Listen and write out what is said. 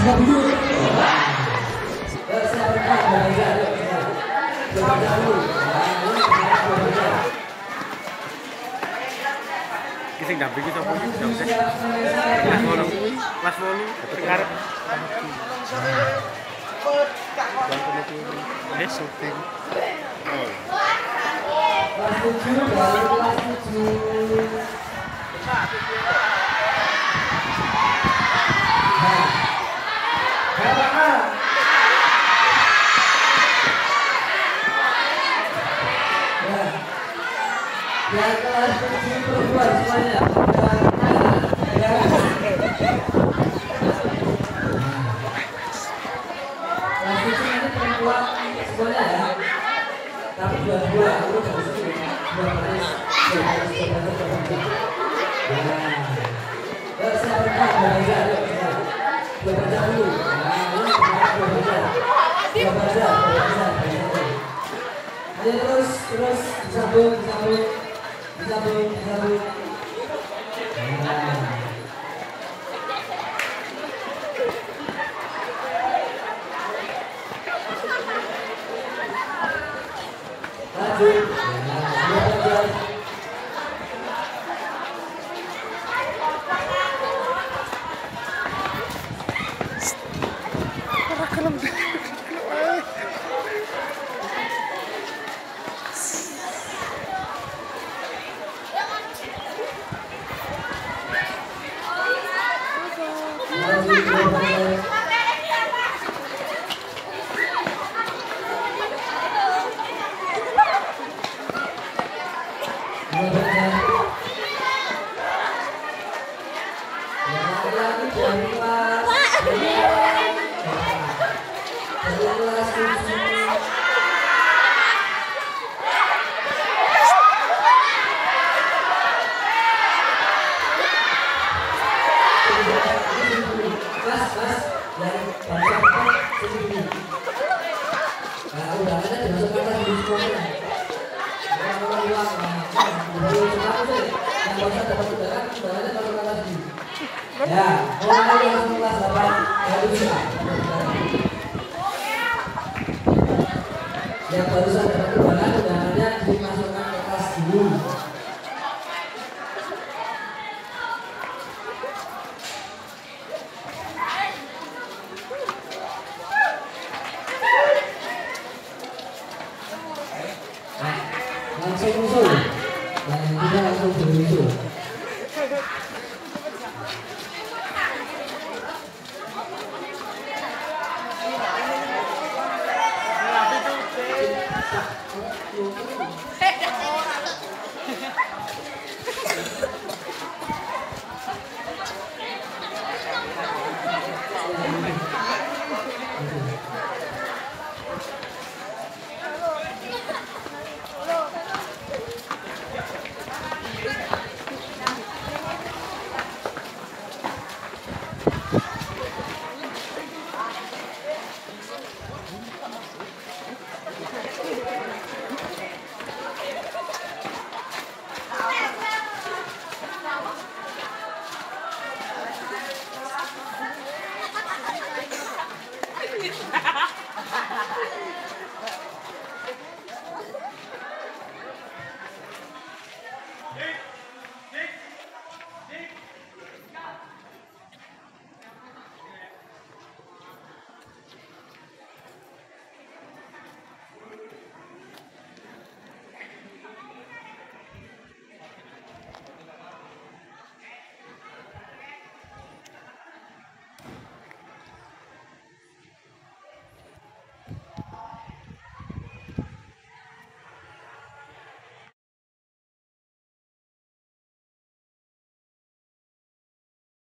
Kisah damping kita pun kelas 8 sekarang syuting. Ya kelas 7 perempuan semuanya. Kelas 7 ini perempuan semuanya ya. Tapi dua-dua aku dari sini. Dua baris. Ya saya berkata belajar. Belajar dulu. Belajar. Ayo terus disambung. Lanjut. Ya, mulai langsung kelas 8 yang barusan dapat undangan, undangannya dimasukkan ke kelas dulu. Langsung musuh, dan kita langsung berusuh.